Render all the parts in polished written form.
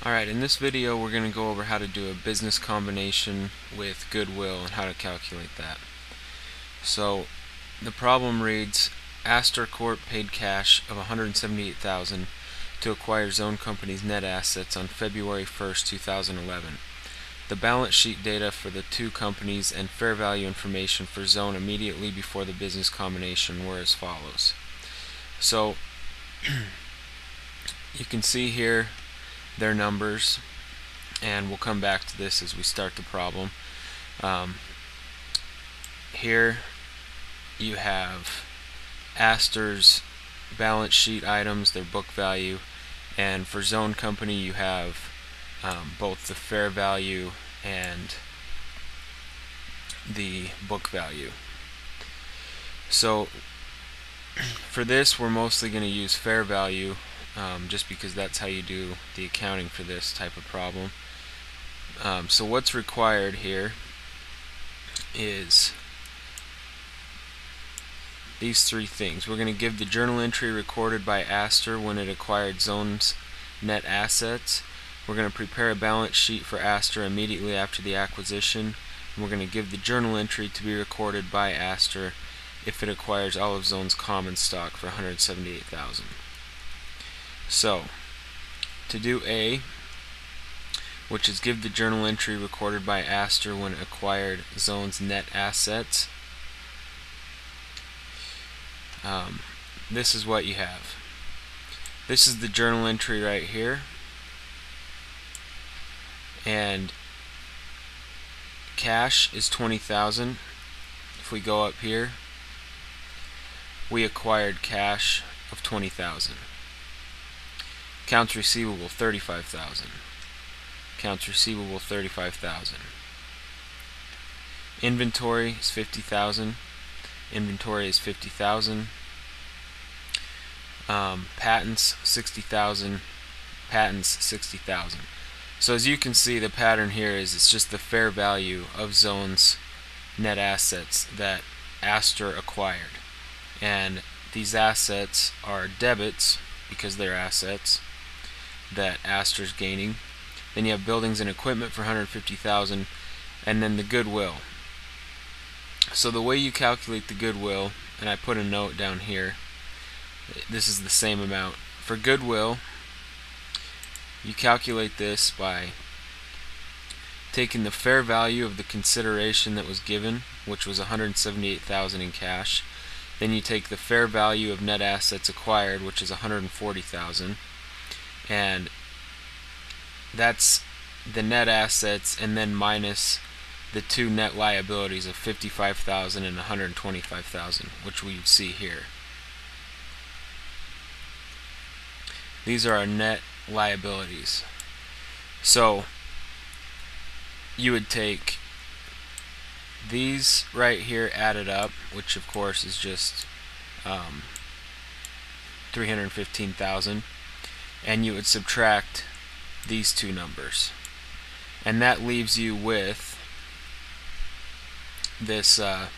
Alright, in this video we're going to go over how to do a business combination with Goodwill and how to calculate that. So the problem reads, Astor Corp paid cash of $178,000 to acquire Zone Company's net assets on February 1st, 2011. The balance sheet data for the two companies and fair value information for Zone immediately before the business combination were as follows. So you can see here their numbers, and we'll come back to this as we start the problem. Here you have Astor's balance sheet items, their book value, and for Zone Company you have both the fair value and the book value. So for this we're mostly going to use fair value, just because that's how you do the accounting for this type of problem. So what's required here is these three things. We're going to give the journal entry recorded by Astor when it acquired Zone's net assets. We're going to prepare a balance sheet for Astor immediately after the acquisition. And we're going to give the journal entry to be recorded by Astor if it acquires all of Zone's common stock for $178,000. So, to do A, which is give the journal entry recorded by Astor when it acquired Zone's net assets, this is what you have. This is the journal entry right here, and cash is $20,000. If we go up here, we acquired cash of $20,000. Accounts receivable $35,000. Accounts receivable $35,000. Inventory is $50,000. Inventory is $50,000. Patents $60,000. Patents $60,000. So as you can see, the pattern here is it's just the fair value of Zone's net assets that Astor acquired, and these assets are debits because they're assets that Astor's gaining. Then you have buildings and equipment for $150,000, and then the Goodwill. So the way you calculate the Goodwill, and I put a note down here, this is the same amount. For Goodwill, you calculate this by taking the fair value of the consideration that was given, which was $178,000 in cash. Then you take the fair value of net assets acquired, which is $140,000, and that's the net assets, and then minus the two net liabilities of $55,000 and $125,000, which we see here. These are our net liabilities. So you would take these right here added up, which of course is just $315,000, and you would subtract these two numbers, and that leaves you with this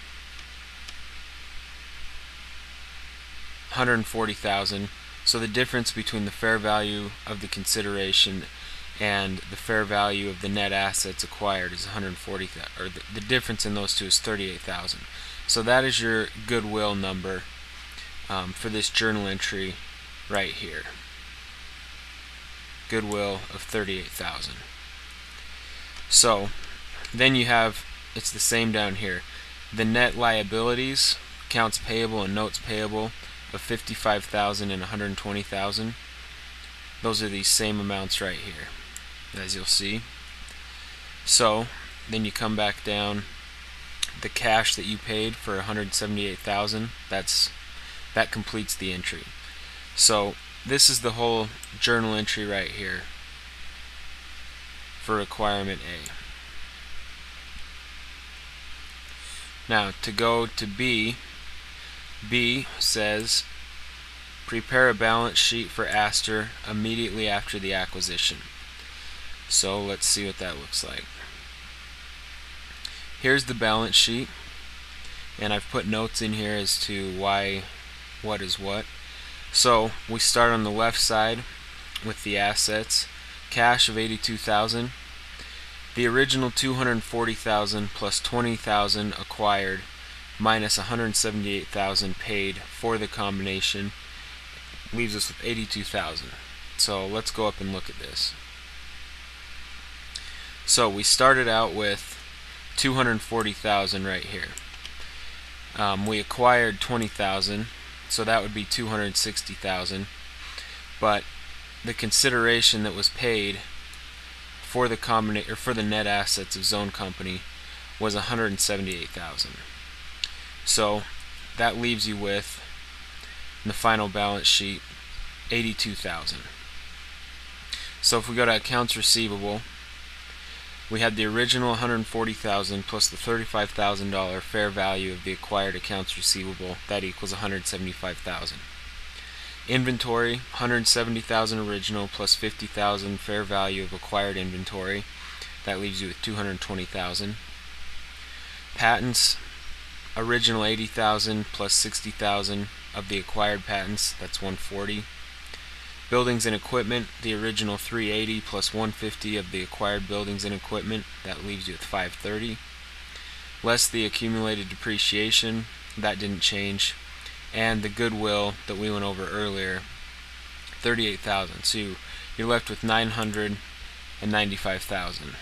$140,000. So the difference between the fair value of the consideration and the fair value of the net assets acquired is $140,000, or the difference in those two is $38,000. So that is your Goodwill number for this journal entry right here. Goodwill of $38,000. So then you have, it's the same down here, the net liabilities, accounts payable and notes payable of $55,000 and $120,000. Those are these same amounts right here, as you'll see. So then you come back down, the cash that you paid for $178,000, that completes the entry. So this is the whole journal entry right here for requirement A. Now to go to B, B says prepare a balance sheet for Astor immediately after the acquisition. So let's see what that looks like. Here's the balance sheet, and I've put notes in here as to why, what is what. So we start on the left side with the assets. cash of $82,000. The original $240,000 plus $20,000 acquired minus $178,000 paid for the combination leaves us with $82,000. So let's go up and look at this. So we started out with $240,000 right here. We acquired $20,000, so that would be $260,000. But the consideration that was paid for the net assets of Zone Company was $178,000. So that leaves you with, in the final balance sheet, $82,000. So if we go to accounts receivable, we had the original $140,000 plus the $35,000 fair value of the acquired accounts receivable. That equals $175,000. Inventory, $170,000 original plus $50,000 fair value of acquired inventory. That leaves you with $220,000. Patents, original $80,000 plus $60,000 of the acquired patents. That's $140,000. Buildings and equipment, the original $380,000 plus $150,000 of the acquired buildings and equipment. That leaves you with $530,000. Less the accumulated depreciation, that didn't change. And the Goodwill that we went over earlier, $38,000. So you're left with $995,000.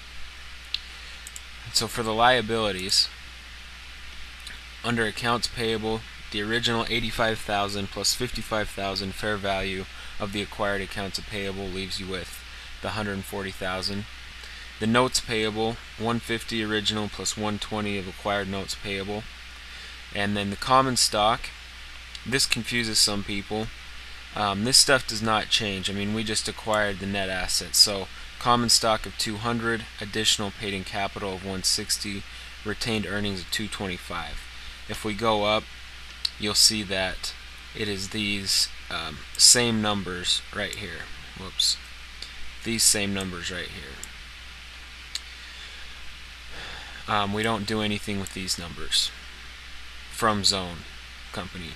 So for the liabilities, under accounts payable, the original $85,000 plus $55,000 fair value of the acquired accounts payable leaves you with the $140,000. The notes payable, $150,000 original plus $120,000 of acquired notes payable. And then the common stock, this confuses some people. This stuff does not change. I mean, we just acquired the net assets. So common stock of $200,000, additional paid in capital of $160,000, retained earnings of $225,000. If we go up, you'll see that it is these same numbers right here. Whoops. These same numbers right here. We don't do anything with these numbers from Zone Company.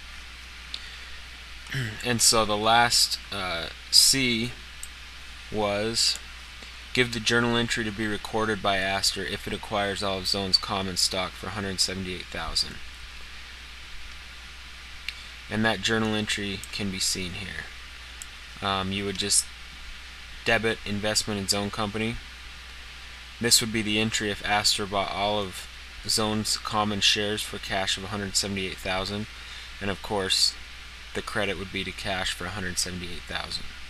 And so the last C was give the journal entry to be recorded by Astor if it acquires all of Zone's common stock for $178,000. And that journal entry can be seen here. You would just debit investment in Zone Company. This would be the entry if Astor bought all of Zone's common shares for cash of $178,000, and of course the credit would be to cash for $178,000.